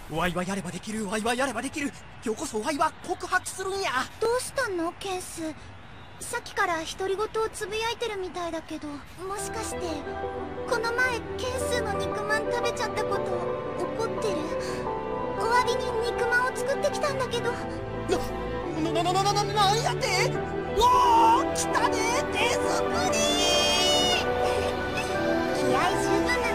ワイはやればできる、ワイはやればできる。今日こそワイは告白するんや。 どうしたのケンス？さっきから独り言をつぶやいてるみたいだけど、もしかしてこの前ケンスの肉まん食べちゃったこと怒ってる？お詫びに肉まんを作ってきたんだけど。 なんやて？おー、来たね、手作り。 気合十分な